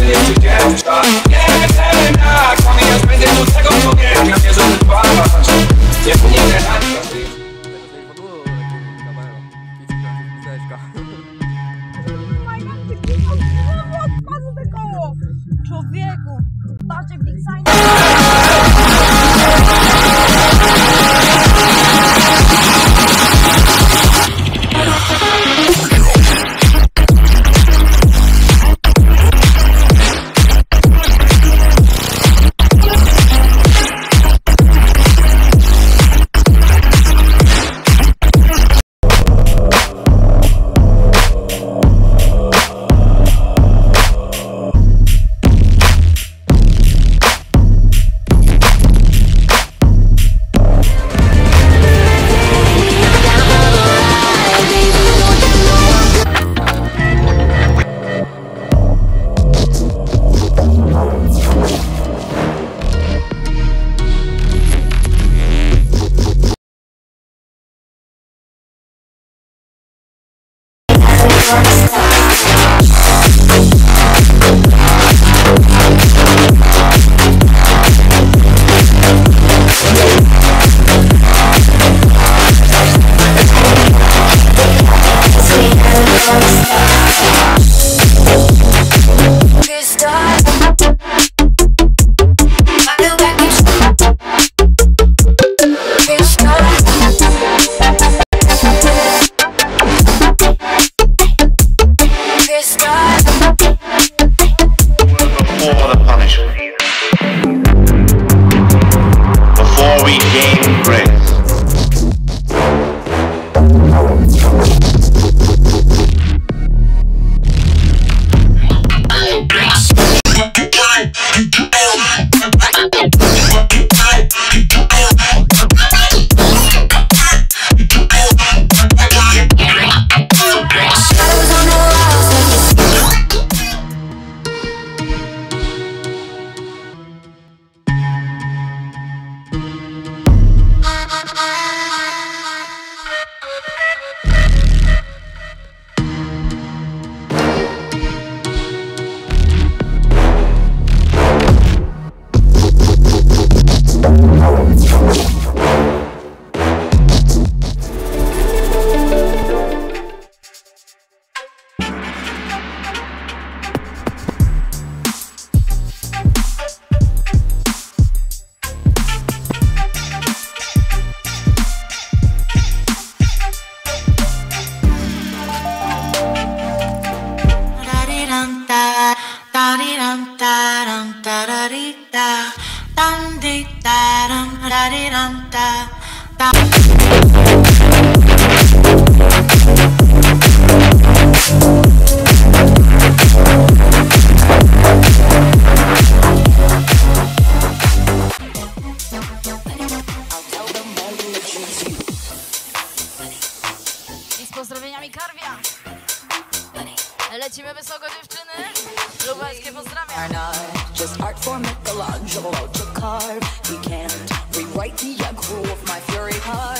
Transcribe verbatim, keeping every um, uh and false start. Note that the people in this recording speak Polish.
nie przyjdziesz. Nie wiem jak, mamy już będzie do tego człowieka. Nie żeby dbawać, jak nie teraz. Człowieku, patrz jak big sign. Pozdrowieniami Karwia. Lecimy wysoko, dziewczyny. Lubelskie pozdrawiam. Just art for Michelangelo to carve. He can't rewrite the aggro of my fury heart.